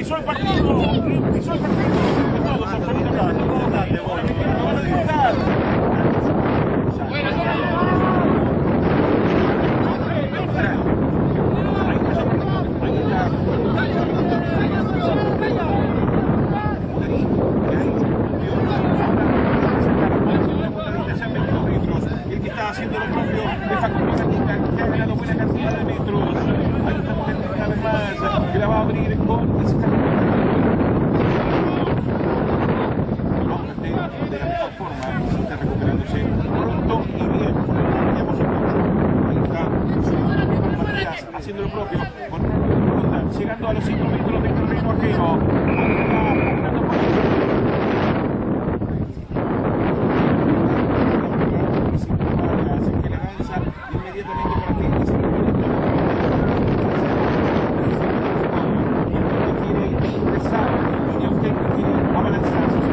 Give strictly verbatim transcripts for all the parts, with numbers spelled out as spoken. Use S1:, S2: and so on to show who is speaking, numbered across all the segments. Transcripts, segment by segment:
S1: pisó el partido, pisó el partido, todos, absolutamente, todos grande, no van a disfrutar. El que está haciendo lo propio de Facundo Gatica, que ha ganado buena cantidad de metros. Ahí estamos una vez más, que la va a abrir con ese de la mejor forma, está recuperándose pronto y bien. Ahí está Matías haciendo lo propio, con ronda, llegando a los cinco metros del terreno ajeno. Inmediatamente para que quiere ingresar y usted quiere abalanzarse.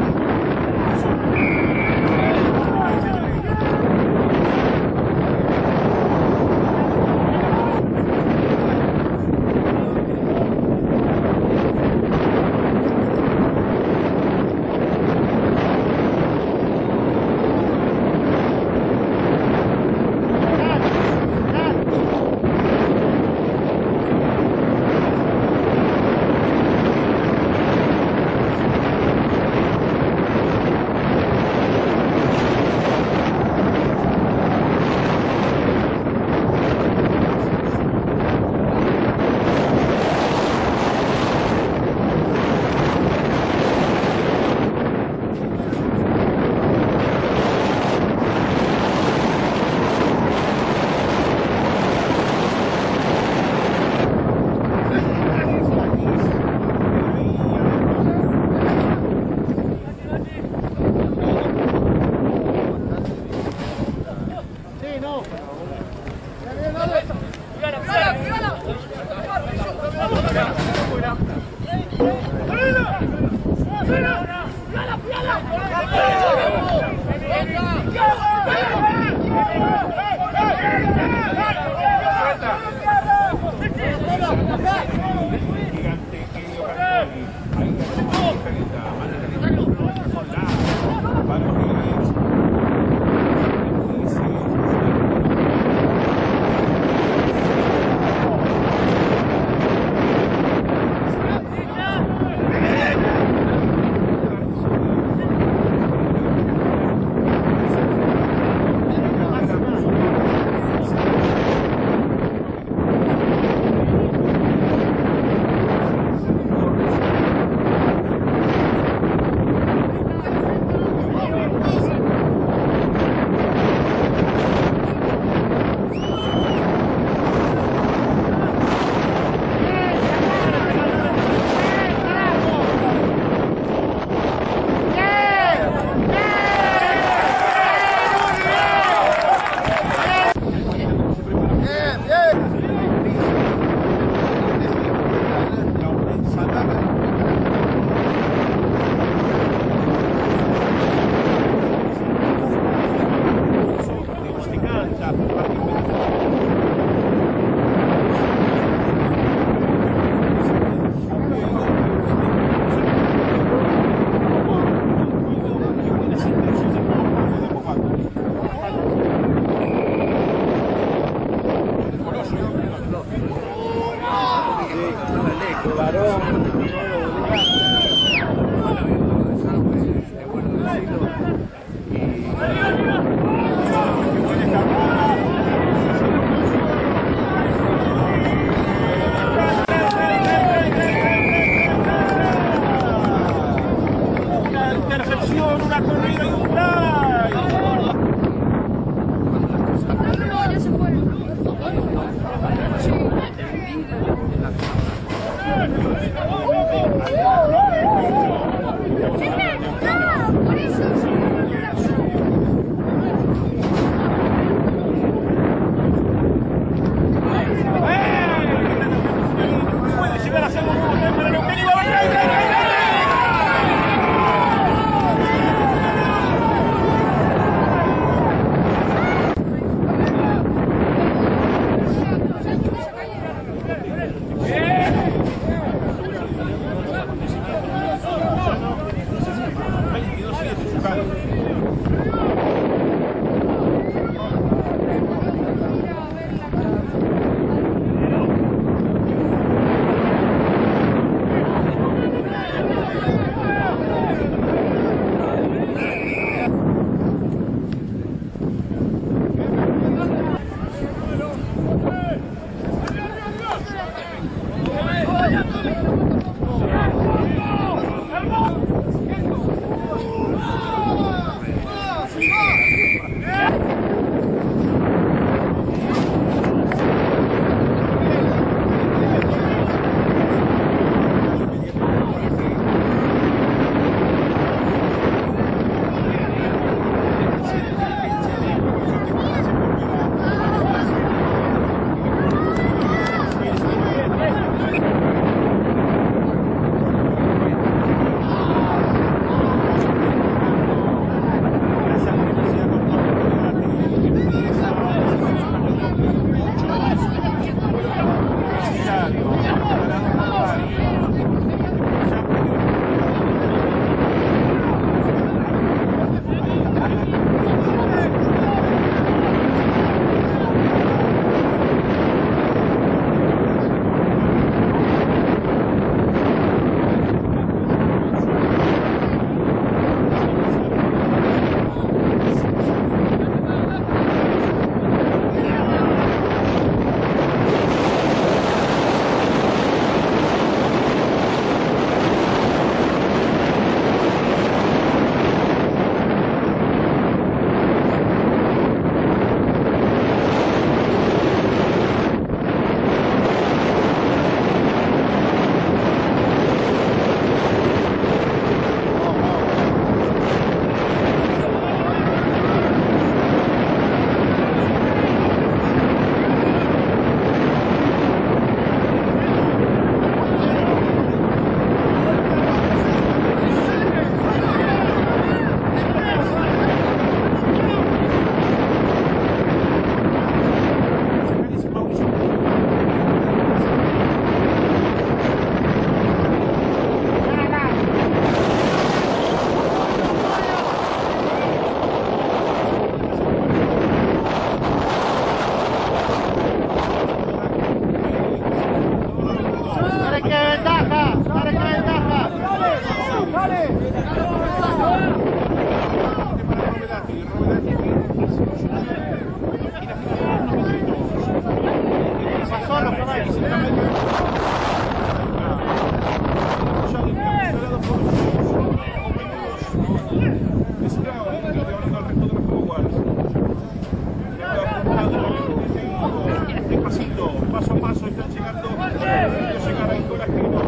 S1: Paso a paso están llegando, llegar a Nicolás Quino.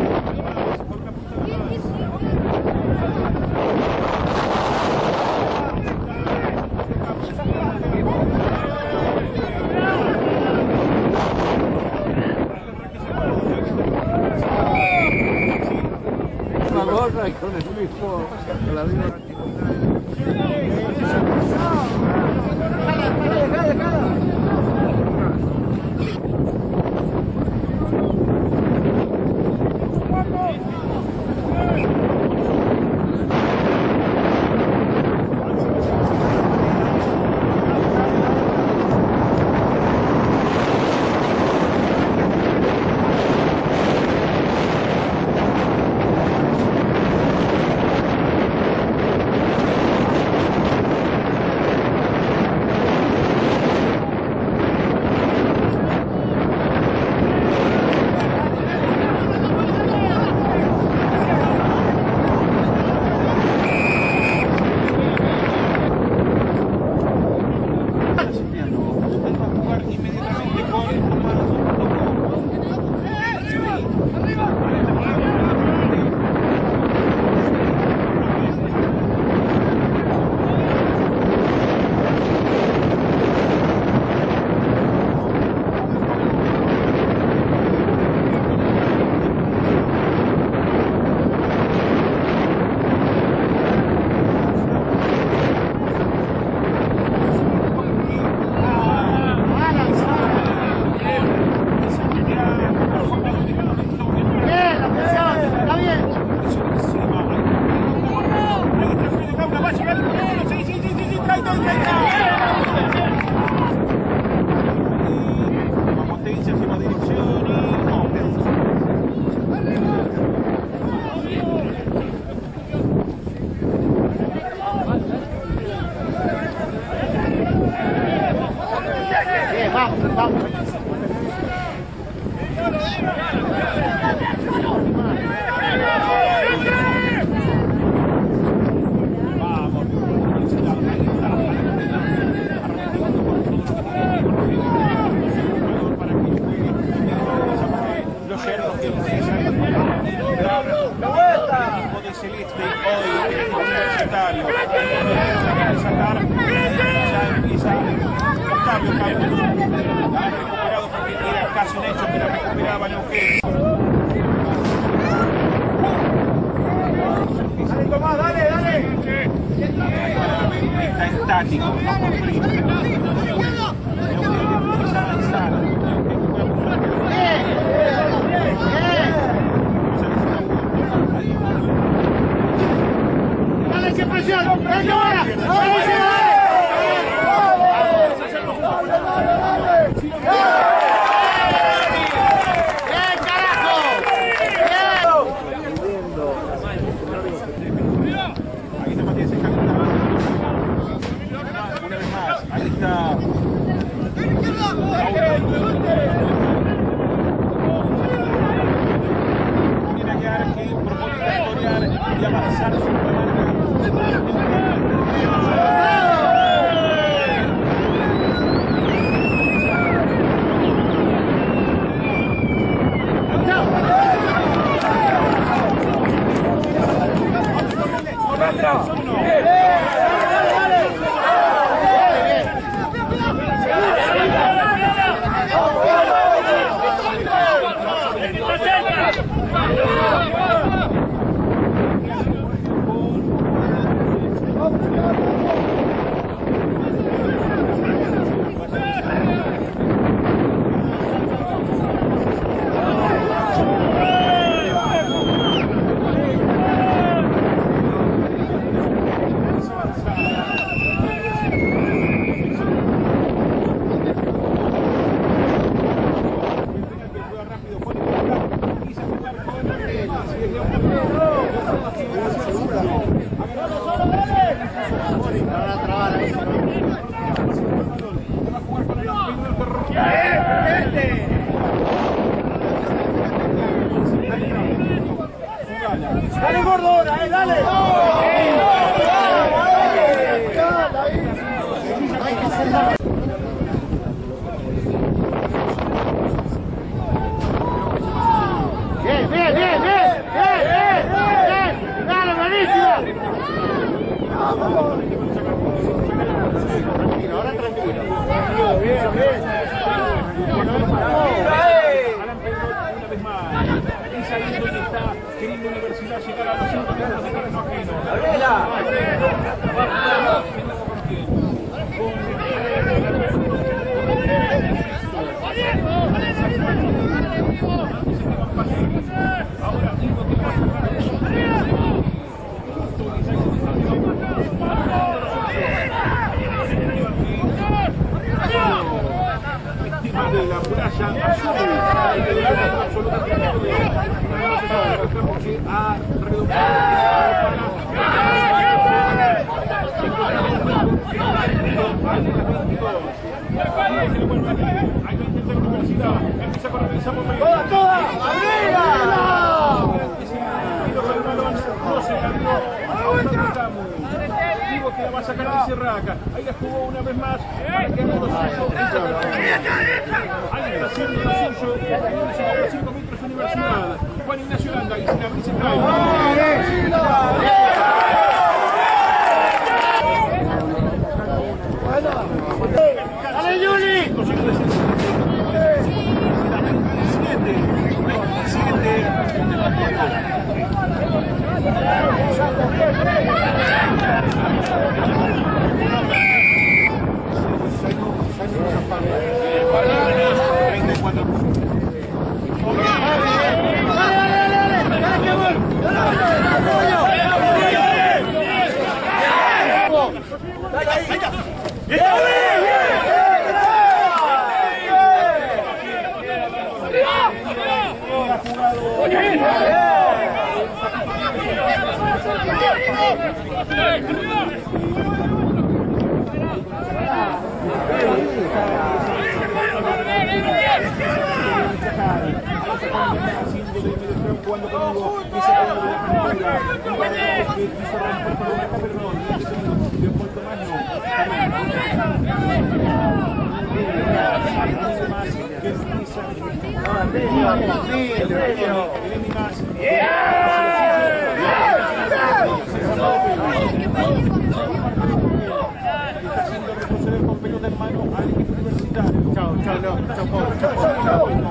S2: Una gorra y con el mismo, con la misma Vamos, vamos.
S1: Los yernos que utilizan el equipo de Celeste hoy en el Universitario empieza a sacar, ya empieza Octavio Campos, la han recuperado porque era casi un hecho que la recuperaba Neuquén.
S2: Dale, Tomás, dale, dale.
S1: Está estático, no comprime. Empieza a lanzar.
S2: Dale, qué presión. ¡Venga ahora! ¡Vamos!
S1: Y avanzar su
S3: Dale, gordo, dale, dale. Bien, bien, bien, bien, bien, bien, bien. Dale, buenísimo. Tranquilo, ahora tranquilo. Tranquilo, bien, bien.
S1: Alan Pedro una vez más. Y saliendo y está queriendo Universidad llegar a los cinco metros de terreno ajeno. Ahora mismo que va a de la muralla azul porque ha empieza con la ¡toda,
S3: toda! ¡Arriba!
S1: Digo que la va a sacar de Cerraca. Ahí la jugó una vez más. Ahí está haciendo lo suyo. Los cinco metros Universidad. Juan Ignacio Landa. Y se la brisa trae.
S3: ¡Dale, Juli!
S1: Jugando conmigo, y se acaba de la pintura, un balón que quiso romper por una Caperrón, y de un poquito más no. Más que está haciendo retroceder con pelota en mano al equipo universitario. Chao, chao, no, chao, chao, chao.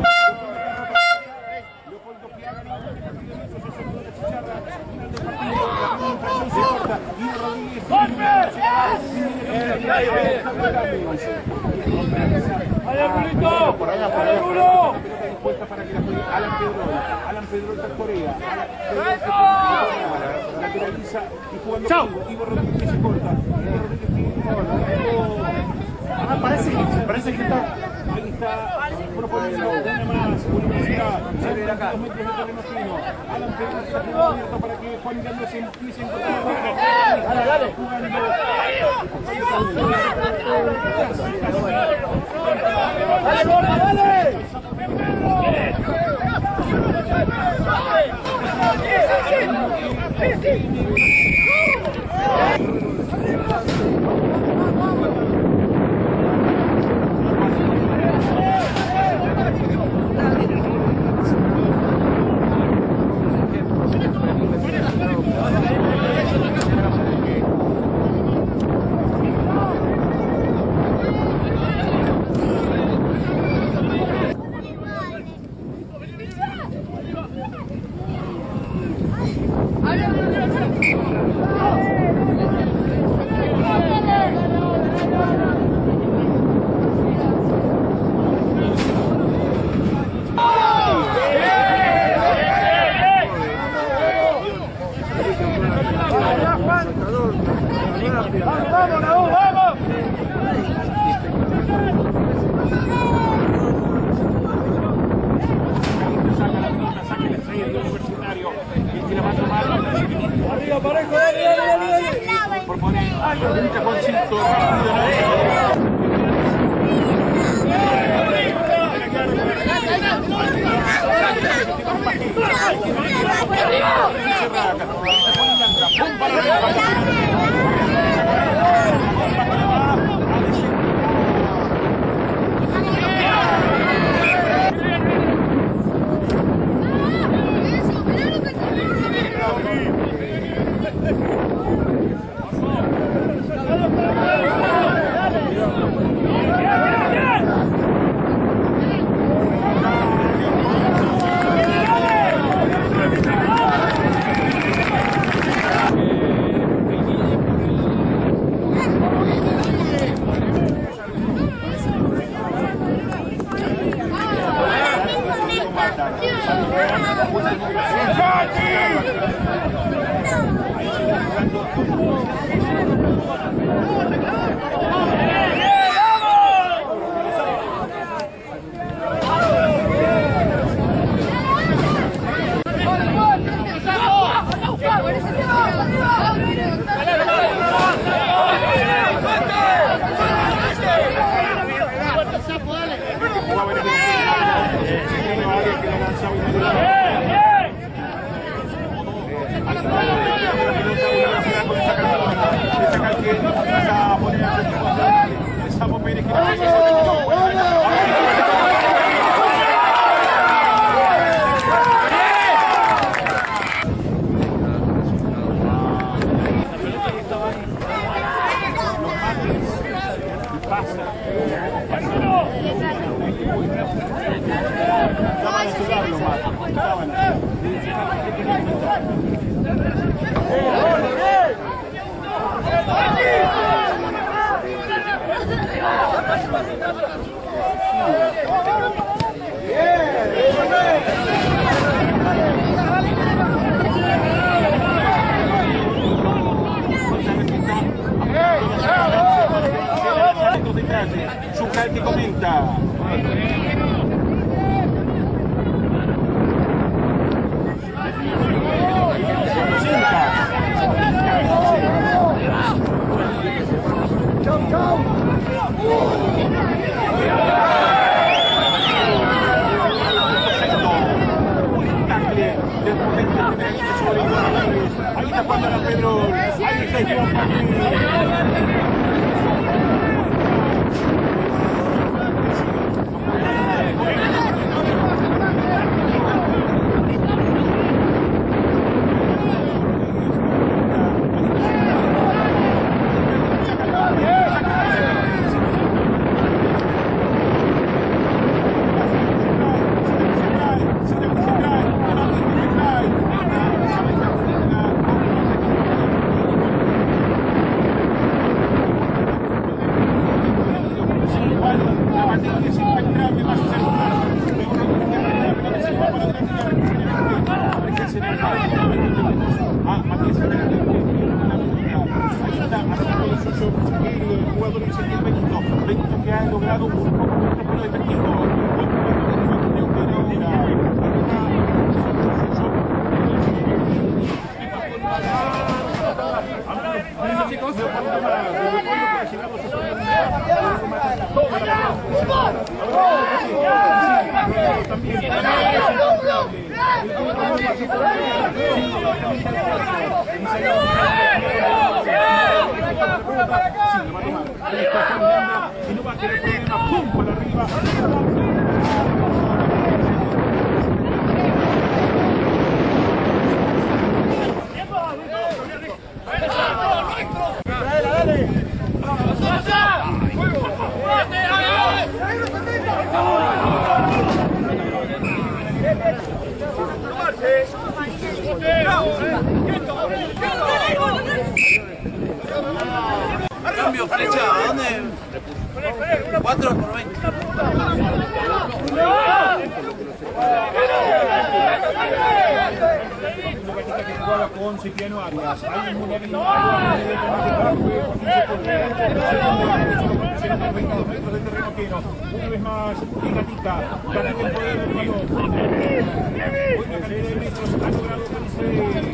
S3: ¡Vaya, Julito!
S1: Por allá, por allá, por allá. Dispuesta para que la juegue Alan Pedrol. Alan Pedrol está Corea. Lateraliza y jugando conmigo. Ivo Rodríguez que se corta. Ivo Rodríguez que... Ah, parece, parece que está... Ahí está proponiendo una más. Universidad. Cerca de dos metros de terreno fino. Alan Pedrol está jugando abierto para que Juan Ignacio se empiece a encontrar. Dale, dale. Jugando...
S3: ¡Dale, gorda, dale!
S1: que la va a tomar arriba, parejo, dale, dale, dale, dale. Por poner un taponcito rápido. Su calche comenta. Ahí está cuando la Pedro. Ahí está Joan.
S4: Cambio flecha, ¿a dónde? cuatro por veinte.
S1: Con Cipriano Arias. Hay un mundial veintidós metros de terreno queno. Una vez más, Gatica, ganando el poder del balón. Buena cantidad de metros ha logrado Paris.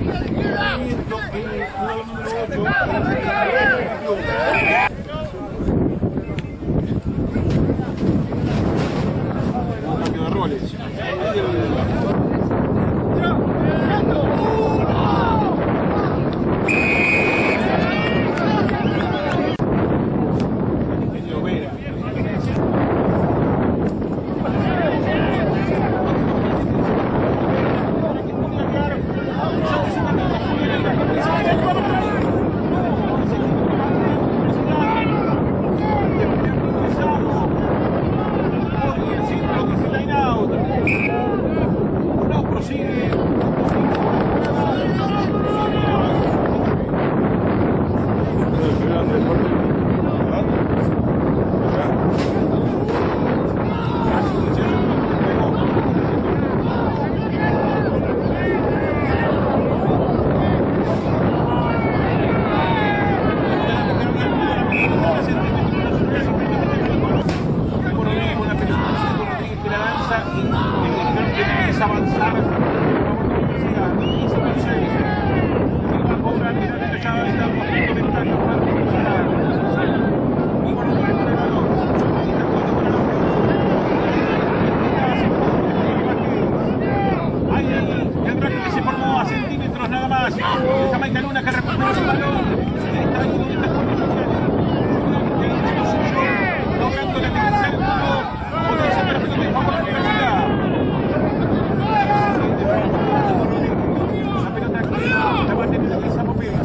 S1: a centímetros nada más. Jamaica Luna que recupera el balón. Está ahí en este punto social. Logrando la defensa del mundo. Potencia para que no te favor de la Universidad. La pelota que la va a tener el Zapopeo.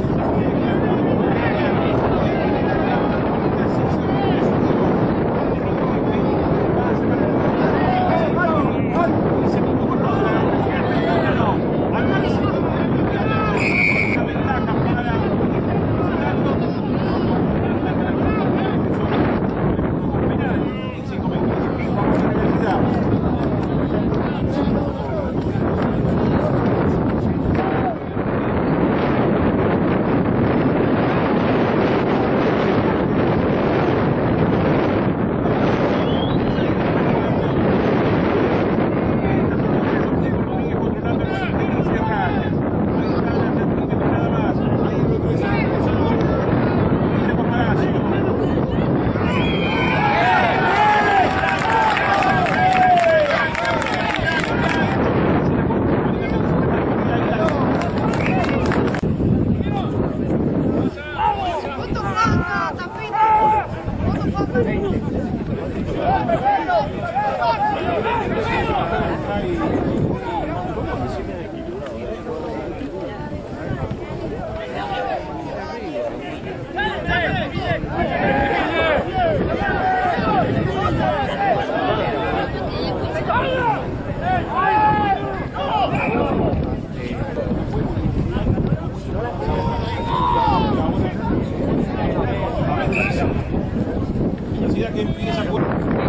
S1: Que empieza por...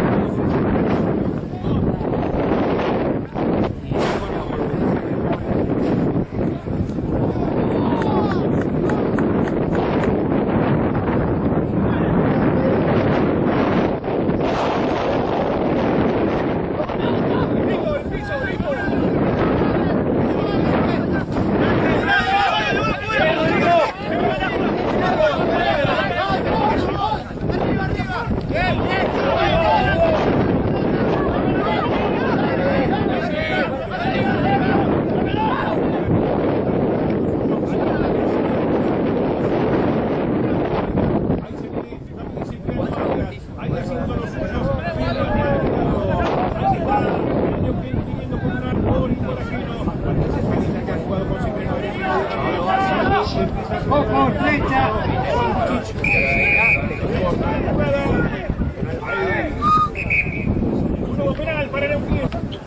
S3: ¡Ojo, flecha!
S1: Un nuevo penal para Neuquén.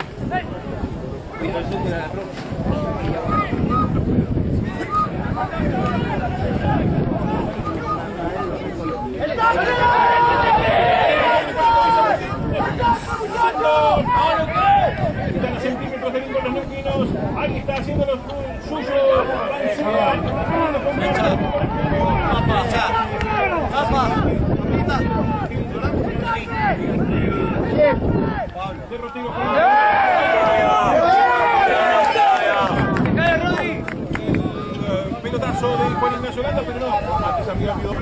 S1: Están a centímetros de los neuquinos. Ahí está haciendo los suyos. Pelotazo de Juan Ignacio Landa, pero no, antes había habido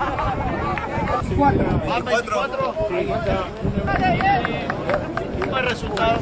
S4: cuatro.
S1: Ahí está.
S4: Buen resultado.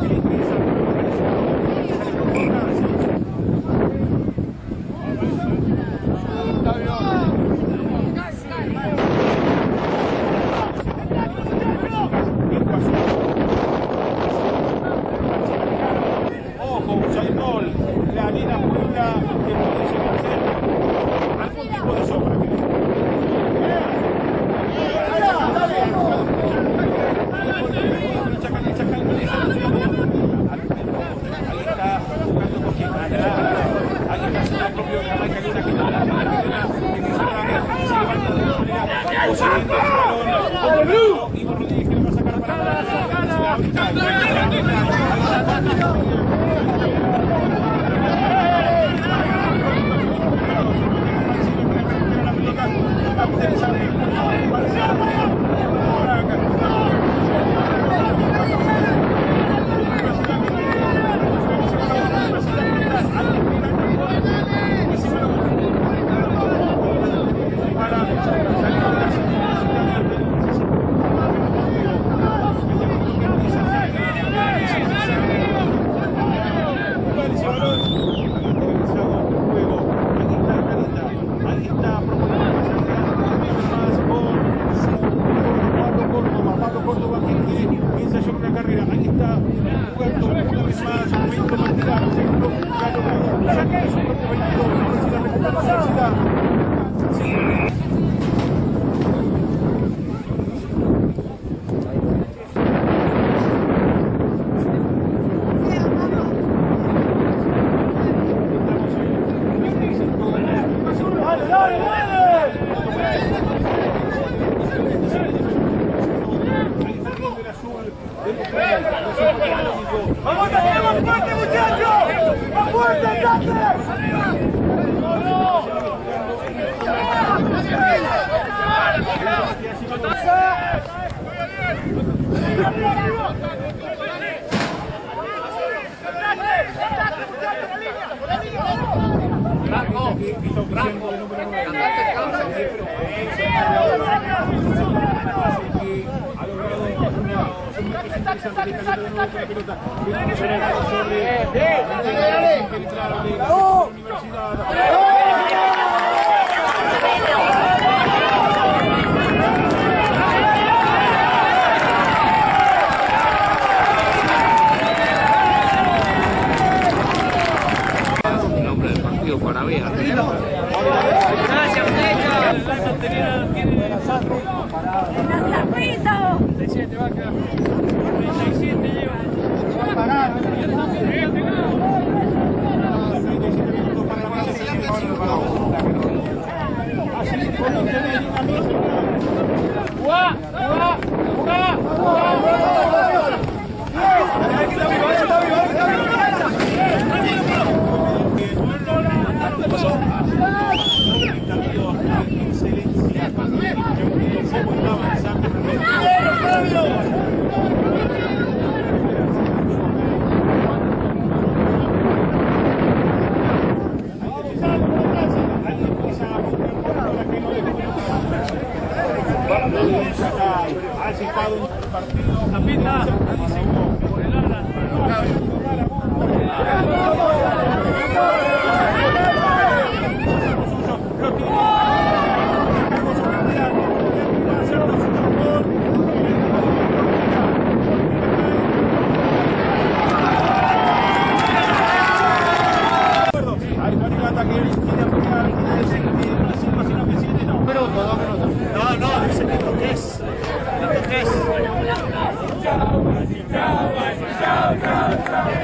S3: Chao, chao, chao, chao.